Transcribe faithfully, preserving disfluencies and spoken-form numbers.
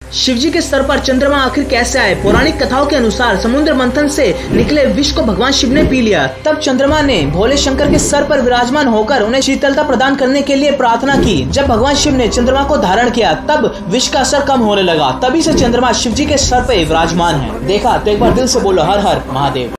शिवजी के सर पर चंद्रमा आखिर कैसे आए? पौराणिक कथाओं के अनुसार समुद्र मंथन से निकले विष को भगवान शिव ने पी लिया। तब चंद्रमा ने भोले शंकर के सर पर विराजमान होकर उन्हें शीतलता प्रदान करने के लिए प्रार्थना की। जब भगवान शिव ने चंद्रमा को धारण किया तब विष का असर कम होने लगा। तभी से चंद्रमा शिवजी के सर पे विराजमान है। देखा तो एक बार दिल से बोलो हर हर महादेव।